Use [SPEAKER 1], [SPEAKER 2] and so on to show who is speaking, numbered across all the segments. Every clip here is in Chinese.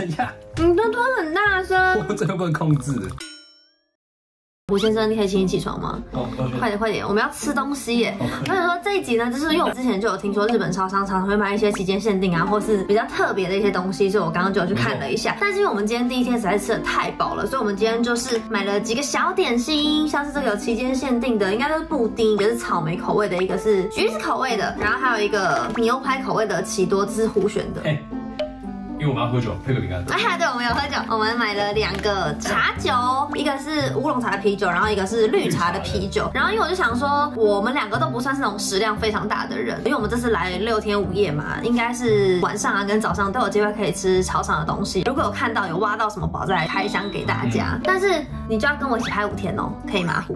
[SPEAKER 1] 怎样？
[SPEAKER 2] 你都吞很大声，
[SPEAKER 1] 我这个不能控制。
[SPEAKER 2] 吴先生，你可以请你起床吗？
[SPEAKER 1] 哦，
[SPEAKER 2] 快点快点，我们要吃东西耶！我想说这一集呢，就是因为我之前就有听说日本超商常常会卖一些期间限定啊，或是比较特别的一些东西，所以我刚刚就有去看了一下。但是因为我们今天第一天实在吃的太饱了，所以我们今天就是买了几个小点心，像是这个有期间限定的，应该都是布丁，一个是草莓口味的，一个是橘子口味的，然后还有一个牛排口味的奇多，这是胡选的。
[SPEAKER 1] 因为我们要喝酒，配个饼干。
[SPEAKER 2] 啊，对，我们有喝酒，我们买了2个茶酒，一个是乌龙茶的啤酒，然后一个是绿茶的啤酒。然后因为我就想说，我们2个都不算是那种食量非常大的人，因为我们这次来6天5夜嘛，应该是晚上啊跟早上都有机会可以吃超商的东西。如果有看到有挖到什么宝，再来开箱给大家。但是你就要跟我一起拍5天哦，可以吗？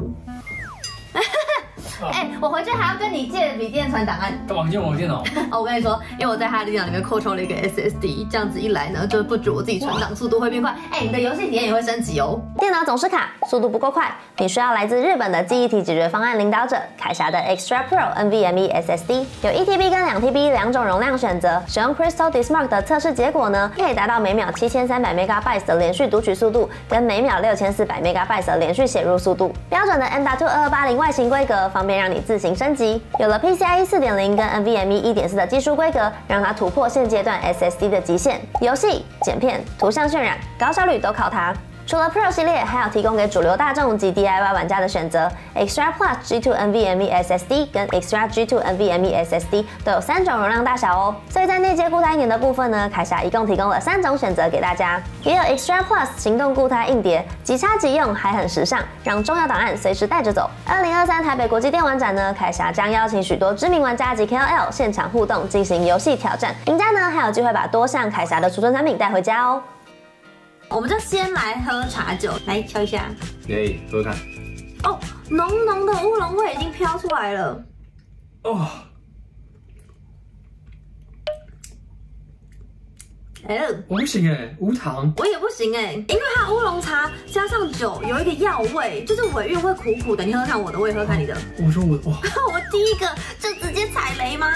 [SPEAKER 2] 我回去还要跟你借笔电传档案。
[SPEAKER 1] 干嘛借我的电脑？
[SPEAKER 2] 我跟你说，因为我在他的电脑里面扩充了一个 SSD， 这样子一来呢，就不止我自己传档速度会变快，你的游戏体验也会升级哦。电脑总是卡，速度不够快，你需要来自日本的记忆体解决方案领导者凯霞的 Extra Pro NVMe SSD， 有 1TB 跟2TB 2种容量选择。使用 Crystal Dismark 的测试结果呢，可以达到每秒7300 MB 的连续读取速度，跟每秒6400 MB 的连续写入速度。标准的 M.22280 外形规格，方便让你自行升级。有了 PCIe 4.0 跟 NVMe 1.4的技术规格，让它突破现阶段 SSD 的极限。游戏、剪片、图像渲染、高效率都靠它。除了 Pro 系列，还有提供给主流大众及 DIY 玩家的选择 Extra Plus G2 NVMe SSD 跟 Extra G2 NVMe SSD 都有3种容量大小哦。所以在内接固态硬碟的部分呢，凯霞一共提供了3种选择给大家，也有 Extra Plus 行动固态硬碟，即插即用，还很时尚，让重要档案随时带着走。2023台北国际电玩展呢，凯霞将邀请许多知名玩家及 KOL 现场互动，进行游戏挑战，赢家呢还有机会把多项凯霞的储存产品带回家哦。我们就先来喝茶酒，来敲一下。
[SPEAKER 1] 喝看。
[SPEAKER 2] 哦，浓浓的乌龙味已经飘出来了。
[SPEAKER 1] 哦。我不行无糖。
[SPEAKER 2] 我也不行因为它乌龙茶加上酒有一个药味，就是尾韵会苦苦的。你喝看我的，我也喝看你的。
[SPEAKER 1] 我说我哇，
[SPEAKER 2] 我第一个就直接踩雷吗？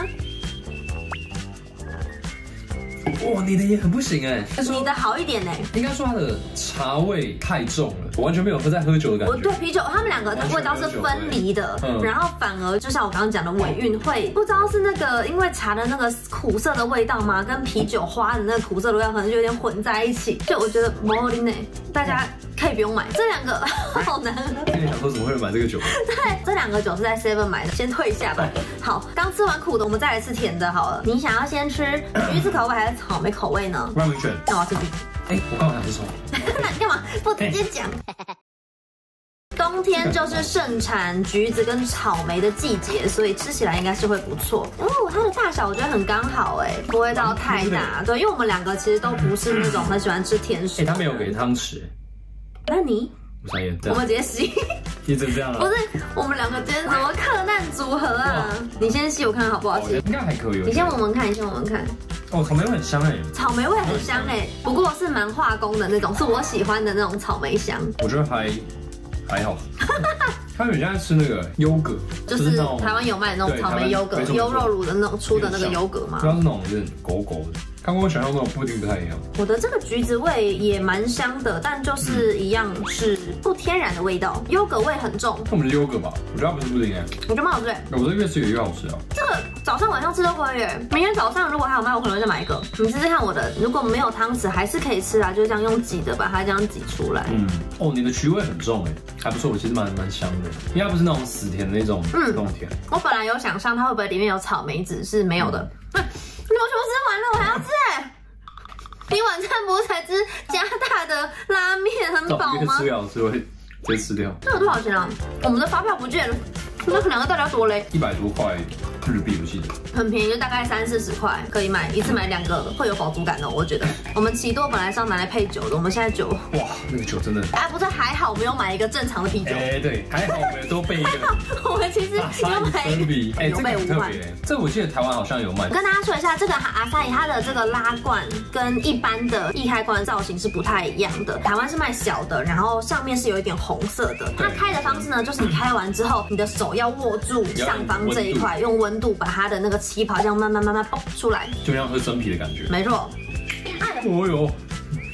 [SPEAKER 1] 哇，你的也很不行
[SPEAKER 2] 你的好一点
[SPEAKER 1] 应该说它的茶味太重了，我完全没有在喝酒的感觉。
[SPEAKER 2] 对啤酒，他们2个的味道是分离的，然后反而就像我刚刚讲的尾韵会不知道是那个因为茶的那个苦涩的味道吗？跟啤酒花的那个苦涩的味道可能就有点混在一起，就我觉得没灵大家可以不用买这2个，好难喝。
[SPEAKER 1] 你想说怎么会买这个酒？
[SPEAKER 2] 对，这2个酒是在 Seven 买的，先退一下吧。好，刚吃完苦的，我们再来吃甜的好了。你想要先吃橘子口味还是草莓口味呢？
[SPEAKER 1] 让你选。
[SPEAKER 2] 那我要吃橘子。
[SPEAKER 1] 我刚好想吃草莓。
[SPEAKER 2] 那你干嘛不直接讲？冬天就是盛产橘子跟草莓的季节，所以吃起来应该是会不错。它的大小我觉得很刚好不会到太大。对，因为我们2个其实都不是那种很喜欢吃甜食。
[SPEAKER 1] 他没有给汤匙。
[SPEAKER 2] 那你？
[SPEAKER 1] 我傻眼。
[SPEAKER 2] 我们直接吸。
[SPEAKER 1] 你怎么这样了？
[SPEAKER 2] 不是，我们2个今天怎么克难组合啊？你先吸，我看看好不好吃。
[SPEAKER 1] 应该还可以。
[SPEAKER 2] 你先闻闻看，你先闻闻看。
[SPEAKER 1] 草莓味很香
[SPEAKER 2] 草莓味很香不过是蛮化工的那种，是我喜欢的那种草莓香。
[SPEAKER 1] 我觉得还好。他们现在吃那个优格，
[SPEAKER 2] 就是台湾有卖那种草莓优格、优酪乳的那种出的那个优格吗？
[SPEAKER 1] 主要是那种有点狗狗的，跟我想象那种布丁不太一样。
[SPEAKER 2] 我的这个橘子味也蛮香的，但就是一样是不天然的味道，优格味很重。
[SPEAKER 1] 那我们是优格吧？我觉得它不是布丁
[SPEAKER 2] 我觉得蛮好吃
[SPEAKER 1] 我觉得越吃越好吃
[SPEAKER 2] 这个早上晚上吃都可以明天早上如果还有卖，我可能再买一个。你试试看我的，如果没有汤匙还是可以吃啊，就这样用挤的把它这样挤出来。
[SPEAKER 1] 你的橘味很重还不错，我其实蛮香的，因为它不是那种死甜的那种甜。
[SPEAKER 2] 我本来有想象它会不会里面有草莓籽，是没有的。你们全部吃完了，我还要吃你晚餐不是才吃加大的拉面很饱吗？
[SPEAKER 1] 吃掉，所以会直接吃掉。
[SPEAKER 2] 这个多少钱啊？我们的发票不见了，那2个到底要多嘞
[SPEAKER 1] ？100多块日币，我记得
[SPEAKER 2] 很便宜，就大概30-40块可以买，一次买2个会有饱足感我觉得。我们奇多本来是要拿来配酒的，我们现在酒
[SPEAKER 1] 哇，那个酒真的
[SPEAKER 2] 不是还好没有买一个正常的啤酒。
[SPEAKER 1] 对，还好我们多备一个。
[SPEAKER 2] 我们其实有买
[SPEAKER 1] 有备5罐。这我记得台湾好像有卖。
[SPEAKER 2] 我跟大家说一下，这个阿萨伊它的这个拉罐跟一般的易开罐造型是不太一样的。台湾是卖小的，然后上面是有一点红色的。它开的方式呢，就是你开完之后，你的手要握住上方这一块，用温度把它的那个气泡这样慢慢爆出来，
[SPEAKER 1] 就像喝生啤的感觉。
[SPEAKER 2] 没错。
[SPEAKER 1] 哦哟，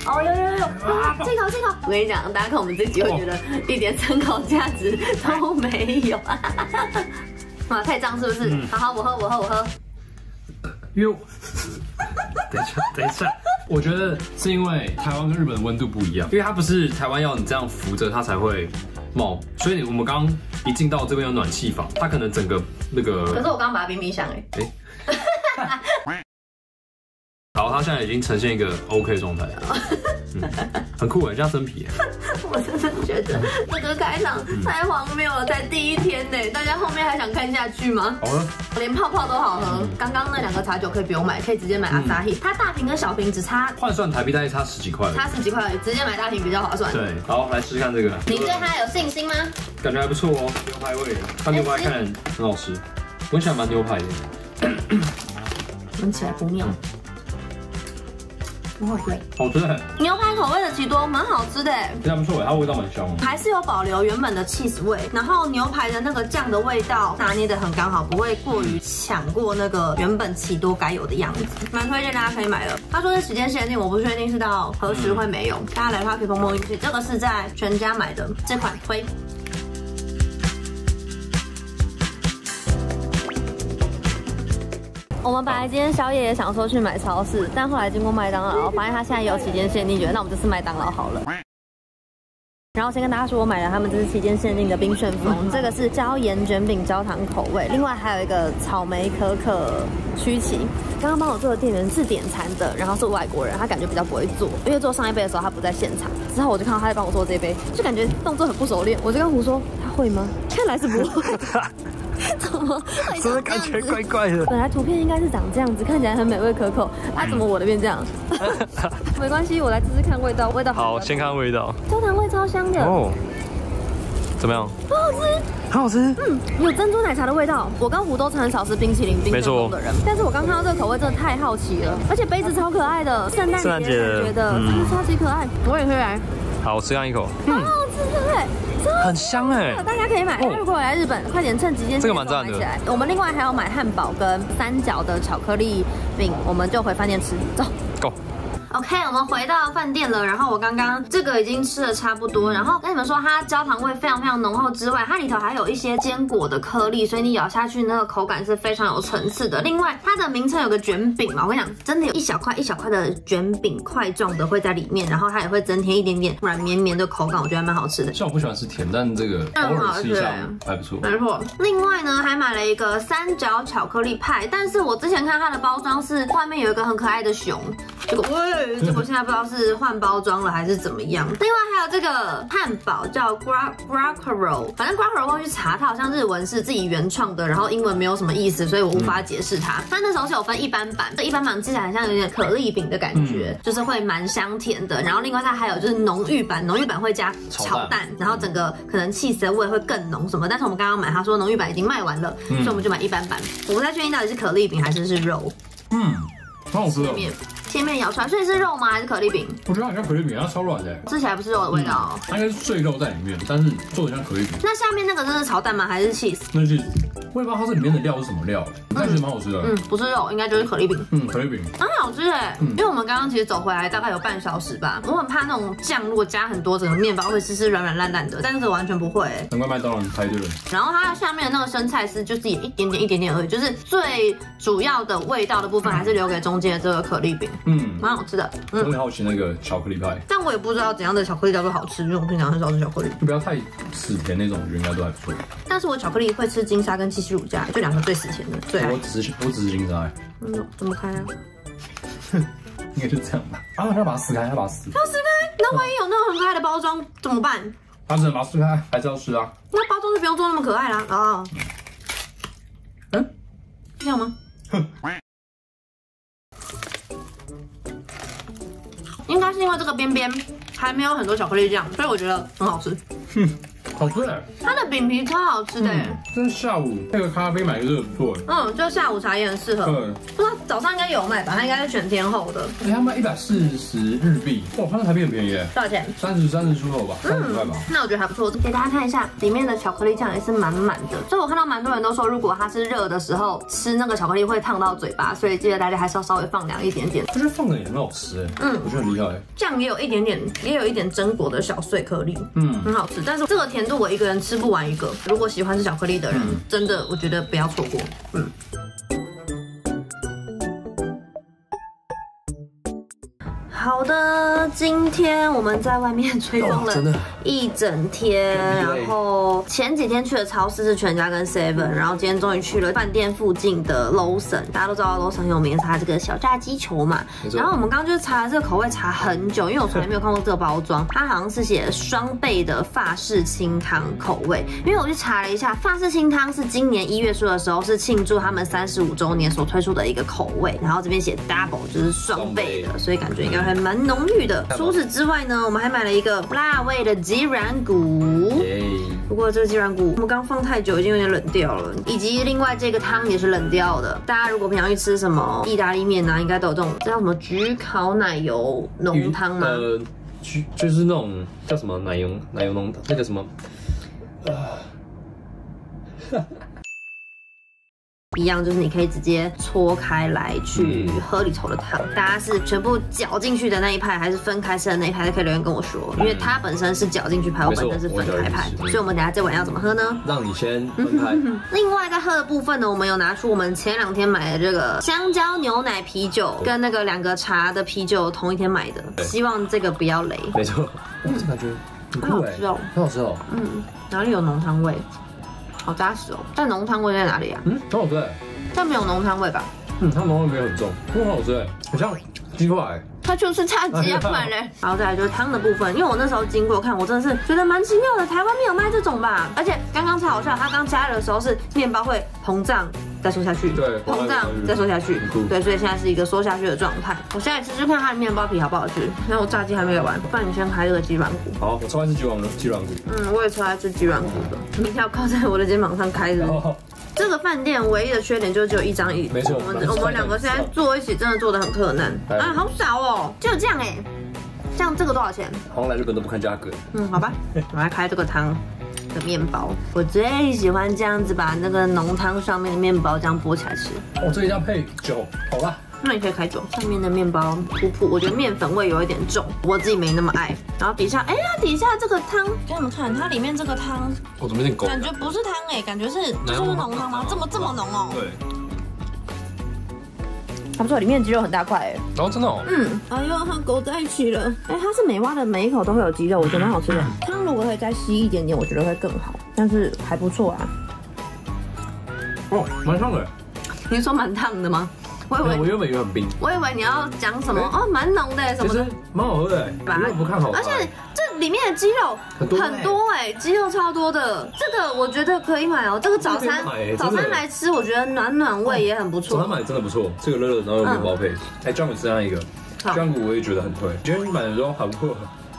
[SPEAKER 2] 哦，有，这口。我跟你讲，大家看我们这集会觉得一点参考价值都没有。哇，太脏是不是？好，我喝。
[SPEAKER 1] 因为等一下，我觉得是因为台湾跟日本的温度不一样，因为它不是台湾要你这样扶着它才会冒，所以我们刚一进到这边有暖气房，它可能整个那个。
[SPEAKER 2] 可是我刚把它冰箱
[SPEAKER 1] 好，它现在已经呈现一个 OK 状态，很酷哎，像生皮。
[SPEAKER 2] 我真的觉得这个开场太荒谬了，才第1天呢，大家后面还想看下去吗？
[SPEAKER 1] 好喝，
[SPEAKER 2] 连泡泡都好喝。刚刚那2个茶酒可以不用买，可以直接买阿萨希，它大瓶跟小瓶只差
[SPEAKER 1] 换算台币大概差10几块，
[SPEAKER 2] 差10几块而已，直接买大瓶比较划算。
[SPEAKER 1] 对，好，来试试看这个。
[SPEAKER 2] 你对它有信心吗？
[SPEAKER 1] 感觉还不错哦，牛排味，它牛排看起来很好吃，闻起来蛮牛排的，
[SPEAKER 2] 闻起来不妙。不会，
[SPEAKER 1] 好吃哎！
[SPEAKER 2] 牛排口味的奇多蛮好吃的哎，
[SPEAKER 1] 这还不错哎，它味道蛮香的，
[SPEAKER 2] 还是有保留原本的 cheese 味，然后牛排的那个酱的味道拿捏的很刚好，不会过于抢过那个原本奇多该有的样子，蛮推荐大家可以买的。他说是时间限定，我不确定是到何时会没有，大家来的话可以碰运气。这个是在全家买的，这款推。我们本来今天宵夜也想说去买超市，但后来经过麦当劳，发现它现在有期间限定，觉得那我们这次麦当劳好了。然后先跟大家说，我买了他们这是期间限定的冰旋风，这个是椒盐卷饼焦糖口味，另外还有一个草莓可可曲奇。刚刚帮我做的店员是点餐的，然后是外国人，他感觉比较不会做，因为做上一杯的时候他不在现场，之后我就看到他在帮我做这杯，就感觉动作很不熟练，我就跟胡说他会吗？看来是不会。怎么会这样子？
[SPEAKER 1] 感觉怪怪的。
[SPEAKER 2] 本来图片应该是长这样子，看起来很美味可口，怎么我的变这样？没关系，我来试试看味道，
[SPEAKER 3] 好，先看味道。
[SPEAKER 2] 焦糖味超香的
[SPEAKER 3] 哦，怎么样？
[SPEAKER 2] 好好吃，
[SPEAKER 3] 很好吃。
[SPEAKER 2] 有珍珠奶茶的味道。我跟胡都是很少吃冰淇淋冰旋风的人，但是我刚看到这个口味真的太好奇了，而且杯子超可爱的，圣诞节感觉的，真的超级可爱。我也会来。
[SPEAKER 3] 好，我吃上一口。
[SPEAKER 2] 好好吃，对不对？
[SPEAKER 3] 很香哎，
[SPEAKER 2] 大家可以买。如果我来日本，快点趁期间，
[SPEAKER 3] 这个蛮赞的。
[SPEAKER 2] 我们另外还要买汉堡跟3角的巧克力饼，我们就回饭店吃。走
[SPEAKER 3] ，Go。
[SPEAKER 2] OK， 我们回到饭店了。然后我刚刚这个已经吃的差不多。然后跟你们说，它焦糖味非常非常浓厚之外，它里头还有一些坚果的颗粒，所以你咬下去那个口感是非常有层次的。另外，它的名称有个卷饼嘛，我跟你讲，真的有一小块一小块的卷饼块状的会在里面，然后它也会增添一点点软绵绵的口感，我觉得还蛮好吃的。
[SPEAKER 1] 像我不喜欢吃甜，但这个偶尔吃一下还不错。
[SPEAKER 2] 没错。另外呢，还买了一个3角巧克力派，但是我之前看它的包装是外面有一个很可爱的熊，结果现在不知道是换包装了还是怎么样。另外还有这个汉堡叫 Guacaro， 反正 Guacaro 我去查，它好像日文是自己原创的，然后英文没有什么意思，所以我无法解释它。它那时候是有分一般版，这一般版吃起来像有点可丽饼的感觉，就是会蛮香甜的。然后另外它还有就是浓郁版，浓郁版会加炒蛋，然后整个可能起司的味会更浓什么。但是我们刚刚买，他说浓郁版已经卖完了，所以我们就买一般版。我不太确定到底是可丽饼还是肉。
[SPEAKER 1] 很好吃的。
[SPEAKER 2] 切面咬出来，所以是肉吗？还是可丽饼？
[SPEAKER 1] 我觉得好像可丽饼，它超软的，
[SPEAKER 2] 吃起来不是肉的味道。
[SPEAKER 1] 它应该是碎肉在里面，但是做的像可丽饼。
[SPEAKER 2] 那下面那个真是炒蛋吗？还是 cheese？
[SPEAKER 1] 那是 cheese。我也不知道它这里面的料是什么料，但其实蛮好吃的。
[SPEAKER 2] 不是肉，应该就是可丽饼。
[SPEAKER 1] 可丽饼。
[SPEAKER 2] 很好吃哎，因为我们刚刚其实走回来大概有半小时吧，我很怕那种酱如果加很多，整个面包会湿软软烂烂的，但是这完全不会。
[SPEAKER 1] 难怪麦当劳猜对了。
[SPEAKER 2] 然后它下面的那个生菜丝就是一点点而已，就是最主要的味道的部分还是留给中间的这个可丽饼。蛮好吃的。
[SPEAKER 1] 我很好奇那个巧克力派，
[SPEAKER 2] 但我也不知道怎样的巧克力叫做好吃，因为我平常很少吃巧克力。
[SPEAKER 1] 就不要太死甜那种，我觉得应该都还不错。
[SPEAKER 2] 但是我巧克力会吃金沙跟七喜乳加，就2个最死甜的，最爱。
[SPEAKER 1] 我只是金沙。
[SPEAKER 2] 怎么开啊？
[SPEAKER 1] 应该就这样吧。要把它撕开，要把它撕开。
[SPEAKER 2] 那万一有那种很可爱的包装怎么办？
[SPEAKER 1] 它只能把它撕开，还是要吃啊？
[SPEAKER 2] 那包装就不用做那么可爱啦。这样吗？应该是因为这个边边还没有很多巧克力酱，所以我觉得很好吃。
[SPEAKER 1] 好吃哎，
[SPEAKER 2] 它的饼皮超好吃的，
[SPEAKER 1] 真是下午配个咖啡买个热不错哎。
[SPEAKER 2] 就下午茶也很适合。
[SPEAKER 1] 对，
[SPEAKER 2] 不知道早上应该有卖吧？它应该是选天后的。
[SPEAKER 1] 他卖140日币，哇，它的台币很便宜哎，
[SPEAKER 2] 多少钱
[SPEAKER 1] 30出头吧，30块吧。
[SPEAKER 2] 那我觉得还不错，给大家看一下，里面的巧克力酱也是满满的。所以我看到蛮多人都说，如果它是热的时候吃那个巧克力会烫到嘴巴，所以记得大家还是要稍微放凉一点点。
[SPEAKER 1] 我觉得放的也很好吃哎，我觉得很厉害。
[SPEAKER 2] 酱也有一点点，也有一点榛果的小碎颗粒，很好吃。但是这个甜度我一个人吃不完一个，如果喜欢吃巧克力的人，真的我觉得不要错过。好的，今天我们在外面吹风了一整天，然后前几天去的超市是全家跟 Seven， 然后今天终于去了饭店附近的 Lawson。大家都知道 Lawson 很有名，是它这个小炸鸡球嘛。然后我们刚刚就是查了这个口味，查很久，因为我从来没有看过这个包装，它好像是写双倍的法式清汤口味。因为我去查了一下，法式清汤是今年1月初的时候是庆祝他们35周年所推出的一个口味，然后这边写 double 就是双倍的，所以感觉应该会蛮浓郁的。除此之外呢，我们还买了一个辣味的鸡软骨。不过这个鸡软骨我们刚放太久，已经有点冷掉了，以及另外这个汤也是冷掉的。大家如果平常去吃什么意大利面啊，应该都有这种叫什么焗烤奶油浓汤吗？
[SPEAKER 1] 就是那种叫什么奶油浓汤，那个什么
[SPEAKER 2] 一样，就是你可以直接搓开来去喝里头的汤。大家是全部搅进去的那一派，还是分开吃的那一派，都可以留言跟我说。因为它本身是搅进去派，我本身是分开派，所以我们等下这碗要怎么喝呢？
[SPEAKER 1] 让你先分开。
[SPEAKER 2] 另外在喝的部分呢，我们有拿出我们前2天买的这个香蕉牛奶啤酒，跟那个2个茶的啤酒同一天买的，希望这个不要雷。
[SPEAKER 1] 没错，这感觉很酷哎，很好吃哦。
[SPEAKER 2] 哪里有浓汤味？好扎实哦！但浓汤味在哪里啊？
[SPEAKER 1] 很好吃哎，
[SPEAKER 2] 但没有浓汤味吧？
[SPEAKER 1] 它浓汤味没有很重，很好吃哎，很像鸡块。
[SPEAKER 2] 它就是炸鸡啊，不然嘞。然后再来就是汤的部分，因为我那时候经过看，我真的是觉得蛮奇妙的，台湾没有卖这种吧？而且刚刚超好笑，它刚加热的时候是面包会膨胀再缩下去，
[SPEAKER 1] 对，
[SPEAKER 2] 膨胀再缩下去，对，所以现在是一个缩下去的状态。我现在吃吃看它的面包皮好不好吃。然后我炸鸡还没有完，不然你先开这个鸡软骨。
[SPEAKER 1] 好，我超爱吃鸡软骨。
[SPEAKER 2] 我也超爱吃鸡软骨的。你要靠在我的肩膀上开的。这个饭店唯一的缺点就是只有1张椅，
[SPEAKER 1] 没错，
[SPEAKER 2] 我们2个现在坐一起真的坐得很困难。好少哦，就这样哎。这样这个多少钱？
[SPEAKER 1] 好像来日本都不看价格。
[SPEAKER 2] 好吧，我来开这个汤的面包。我最喜欢这样子把那个浓汤上面的面包这样剥起来吃。
[SPEAKER 1] 这一定要配酒，好吧？
[SPEAKER 2] 那你可以开酒。上面的面包普普，我觉得面粉味有一点重，我自己没那么爱。然后底下，它底下这个汤，给你们看，它里面这个汤，
[SPEAKER 1] 怎么有点狗？
[SPEAKER 2] 感觉不是汤哎，感觉是就是浓汤吗？这么浓哦。
[SPEAKER 1] 对。
[SPEAKER 2] 还不错，里面的鸡肉很大块哎。
[SPEAKER 1] 真的哦。
[SPEAKER 2] 哎呦，它勾在一起了。它是每挖的每一口都会有鸡肉，我觉得蛮好吃的。汤如果可以再稀一点点，我觉得会更好，但是还不错啊。
[SPEAKER 1] 蛮烫的。
[SPEAKER 2] 你说蛮烫的吗？
[SPEAKER 1] 我原本以为很冰，
[SPEAKER 2] 我以为你要讲什么蛮浓的什么的，
[SPEAKER 1] 蛮好喝的。如果不看好，
[SPEAKER 2] 而且这里面的鸡肉很多哎，鸡肉超多的。这个我觉得可以买哦，这个早餐来吃，我觉得暖胃也很不错。
[SPEAKER 1] 早餐买真的不错，这个热热，然后有面包配。姜骨吃上一个，姜骨我也觉得很推。今天买的时候很不错，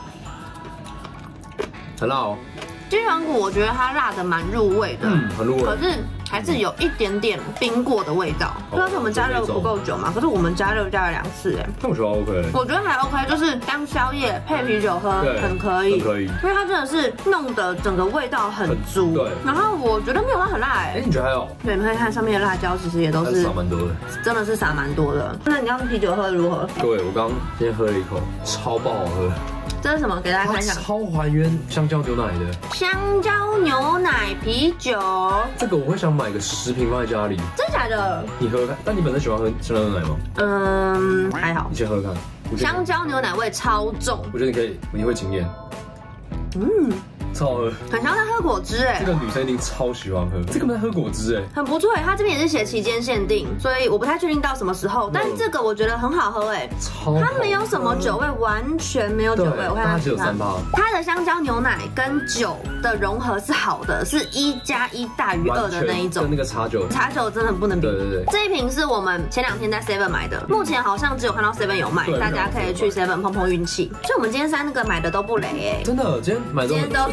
[SPEAKER 1] 很辣哦。
[SPEAKER 2] 鸡软骨我觉得它辣的蛮入味的，
[SPEAKER 1] 很入味，
[SPEAKER 2] 可是还是有一点点冰过的味道。主要是我们加热不够久嘛，可是我们加热加了2次哎。
[SPEAKER 1] 我觉得 OK，
[SPEAKER 2] 我觉得还 OK， 就是当宵夜配啤酒喝很可以，因为它真的是弄的整个味道很足，对。然后我觉得没有它很辣哎，
[SPEAKER 1] 你觉得还好？
[SPEAKER 2] 对，你可以看上面的辣椒，其实也都是
[SPEAKER 1] 撒蛮多的，
[SPEAKER 2] 真的是撒蛮多的。那你刚刚啤酒喝的如何？
[SPEAKER 1] 对，我刚今天喝了一口，超爆好喝。
[SPEAKER 2] 这是什么？给大家看一下，
[SPEAKER 1] 超还原香蕉牛奶的
[SPEAKER 2] 香蕉牛奶啤酒。
[SPEAKER 1] 这个我会想买个10瓶放在家里。
[SPEAKER 2] 真的假的？
[SPEAKER 1] 你喝喝看。但你本身喜欢喝香蕉牛奶吗？
[SPEAKER 2] 还好。
[SPEAKER 1] 你先喝喝看。
[SPEAKER 2] 香蕉牛奶味超重，
[SPEAKER 1] 我觉得你会惊艳。超好喝，
[SPEAKER 2] 很像在喝果汁哎。
[SPEAKER 1] 这个女生一定超喜欢喝，这个在喝果汁哎，
[SPEAKER 2] 很不错哎。它这边也是写期间限定，所以我不太确定到什么时候，但这个我觉得很好喝哎。它没有什么酒味，完全没有酒味。我看它
[SPEAKER 1] 只有3%。
[SPEAKER 2] 它的香蕉牛奶跟酒的融合是好的，是1+1大于2的那一种。
[SPEAKER 1] 跟那个茶酒
[SPEAKER 2] 真的不能比。
[SPEAKER 1] 对。
[SPEAKER 2] 这一瓶是我们前2天在 Seven 买的，目前好像只有看到 Seven 有卖，大家可以去 Seven 碰碰运气。所以我们今天3个买的都不雷哎，
[SPEAKER 1] 真的，今天买的都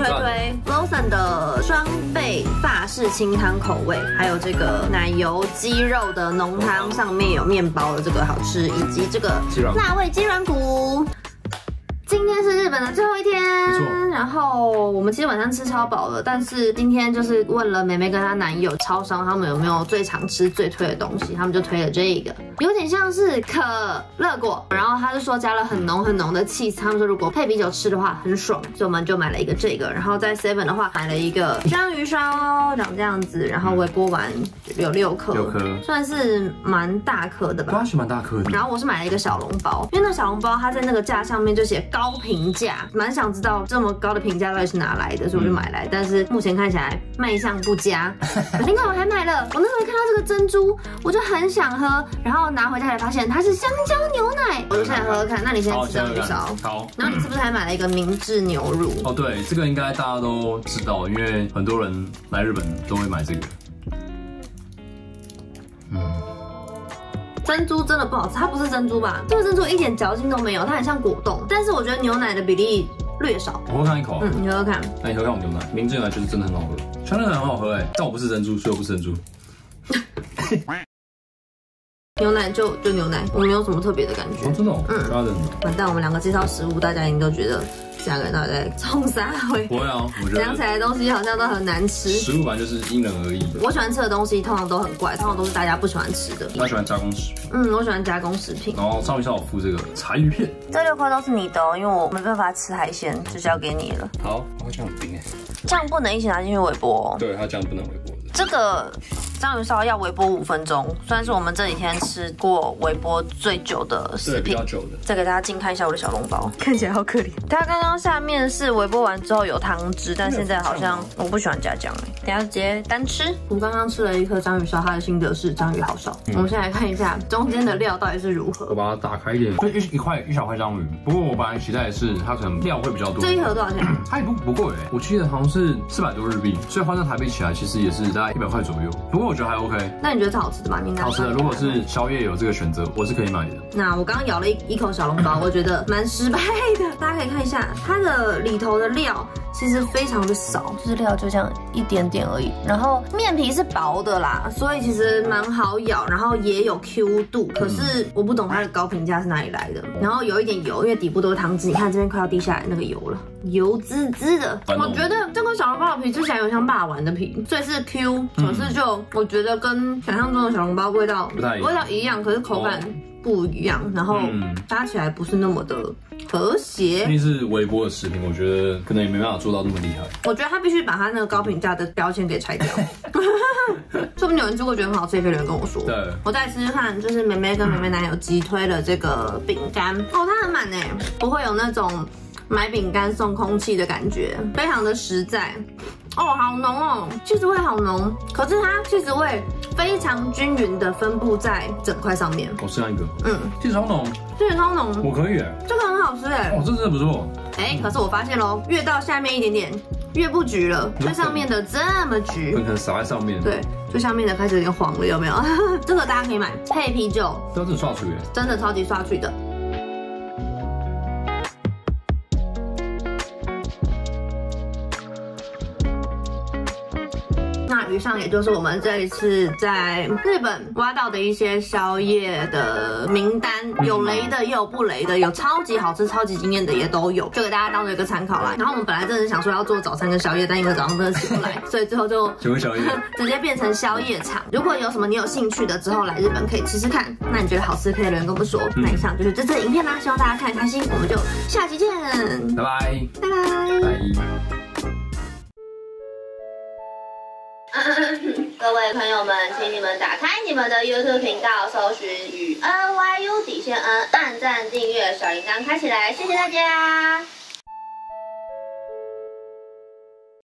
[SPEAKER 2] 推 Lawson 的双倍法式清汤口味，还有这个奶油鸡肉的浓汤，上面有面包的这个好吃，以及这个辣味鸡软骨。今天是日本的最后一天，
[SPEAKER 1] 没错。
[SPEAKER 2] 然后我们其实晚上吃超饱了，但是今天就是问了妹妹跟她男友超商他们有没有最常吃最推的东西，他们就推了这个，有点像是可乐果，然后他就说加了很浓很浓的 cheese， 他们说如果配啤酒吃的话很爽，所以我们就买了一个这个，然后在 Seven 的话买了一个章鱼烧，长这样子，然后微波完有6颗，算是蛮大颗的吧，
[SPEAKER 1] 对，是蛮大颗的。
[SPEAKER 2] 然后我是买了一个小笼包，因为那小笼包它在那个架上面就写高评价，蛮想知道这么高的评价到底是哪来的，所以我就买来。但是目前看起来卖相不佳。另外我还买了，我那时候看到这个珍珠，我就很想喝，然后拿回家才发现它是香蕉牛奶，我就现在喝喝看。那你先吃章鱼烧，
[SPEAKER 1] 好。
[SPEAKER 2] 然后你是不是还买了一个明治牛乳？
[SPEAKER 1] 哦，对，这个应该大家都知道，因为很多人来日本都会买这个。
[SPEAKER 2] 珍珠真的不好吃，它不是珍珠吧？这个珍珠一点嚼劲都没有，它很像果冻，但是我觉得牛奶的比例略少。
[SPEAKER 1] 我喝看一口，
[SPEAKER 2] 你喝喝看。
[SPEAKER 1] 那你喝看我牛奶，明治牛奶就是真的很好喝，香牛奶很好喝哎，但我不是珍珠，所以我不是珍珠。
[SPEAKER 2] 牛奶就牛奶，我没有什么特别的感觉。
[SPEAKER 1] 哦，真的哦，
[SPEAKER 2] 完蛋，我们2个介绍食物，大家一定都觉得2个人到底在冲啥会？
[SPEAKER 1] 不会啊，我觉得
[SPEAKER 2] 讲起来的东西好像都很难吃。
[SPEAKER 1] 食物本来就是因人而异的。
[SPEAKER 2] 我喜欢吃的东西通常都很怪，通常都是大家不喜欢吃的。
[SPEAKER 1] 他喜欢加工食品。
[SPEAKER 2] 我喜欢加工食品。
[SPEAKER 1] 然后章鱼烧有附这个柴鱼片，
[SPEAKER 2] 这6颗都是你的哦，因为我没办法吃海鲜，就交给你了。
[SPEAKER 1] 好，我这样很冰哎。
[SPEAKER 2] 酱不能一起拿进去微波哦。
[SPEAKER 1] 对，它这样不能微波的。
[SPEAKER 2] 这个章鱼烧要微波5分钟，算是我们这几天吃过微波最久的食品。
[SPEAKER 1] 对，比较久的。
[SPEAKER 2] 再给大家近看一下我的小笼包，看起来好可怜。它刚刚下面是微波完之后有汤汁，但现在好像我不喜欢加酱哎，等下直接单吃。我刚刚吃了一颗章鱼烧，它的心得是章鱼好烧。我们先来看一下中间的料到底是如何。
[SPEAKER 1] 我把它打开一点，就一小块章鱼。不过我本来期待的是它可能料会比较多。
[SPEAKER 2] 这一盒多少钱？
[SPEAKER 1] 它也不贵哎，我记得好像是400多日币，所以换算台币起来其实也是大概100块左右。不过我觉得还 OK。
[SPEAKER 2] 那你觉得是好吃的吗？好
[SPEAKER 1] 吃的。如果是宵夜有这个选择，我是可以买的。
[SPEAKER 2] 那我刚刚咬了一口小笼包，我觉得蛮失败的。大家可以看一下它的里头的料。其实非常的少，就是料就这样一点点而已。然后面皮是薄的啦，所以其实蛮好咬，然后也有 Q 度。可是我不懂它的高评价是哪里来的。然后有一点油，因为底部都是汤汁，你看这边快要滴下来那个油了，油滋滋的。我觉得这个小笼包的皮吃起来有像霸王的皮，所以是 Q， 可是就我觉得跟想象中的小笼包味道一样，可是口感不一样，然后搭起来不是那么的和谐。
[SPEAKER 1] 因为是微波的食品，我觉得可能也没办法做到那么厉害。
[SPEAKER 2] 我觉得他必须把他那个高评价的标签给拆掉。说不定有人吃过觉得很好吃，也可以留言跟我说。
[SPEAKER 1] 对，
[SPEAKER 2] 我再吃吃看，就是妹妹跟妹妹男友急推了这个饼干哦，它很满哎，不会有那种买饼干送空气的感觉，非常的实在。哦，好浓哦，起司味好浓，可是它起司味非常均匀的分布在整块上面。
[SPEAKER 1] 我吃上一个，起司超浓，
[SPEAKER 2] 起司超浓，
[SPEAKER 1] 我可以哎，
[SPEAKER 2] 这个很好吃哎，
[SPEAKER 1] 哦，这真的不错。
[SPEAKER 2] 哎，可是我发现咯，越到下面一点点，越不橘了，最上面的这么橘，
[SPEAKER 1] 可能撒在上面。
[SPEAKER 2] 对，最上面的开始有点黄了，有没有？这个大家可以买配啤酒，
[SPEAKER 1] 这真的刷脆耶，
[SPEAKER 2] 真的超级刷脆的。那以上也就是我们这一次在日本挖到的一些宵夜的名单，有雷的也有不雷的，有超级好吃、超级惊艳的也都有，就给大家当做一个参考啦。然后我们本来真的是想说要做早餐跟宵夜，但因为早上真的起不来，所以最后就
[SPEAKER 1] 宵夜
[SPEAKER 2] 直接变成宵夜场。如果有什么你有兴趣的，之后来日本可以吃吃看。那你觉得好吃可以留言跟我们说。那以上就是这次的影片啦，希望大家看得开心，我们就下期见，
[SPEAKER 1] 拜拜，
[SPEAKER 2] 拜拜。各位朋友们，请你们打开你们的 YouTube 频道，搜寻与NYU_N， 按赞、订阅、小铃铛开起来，谢谢大家。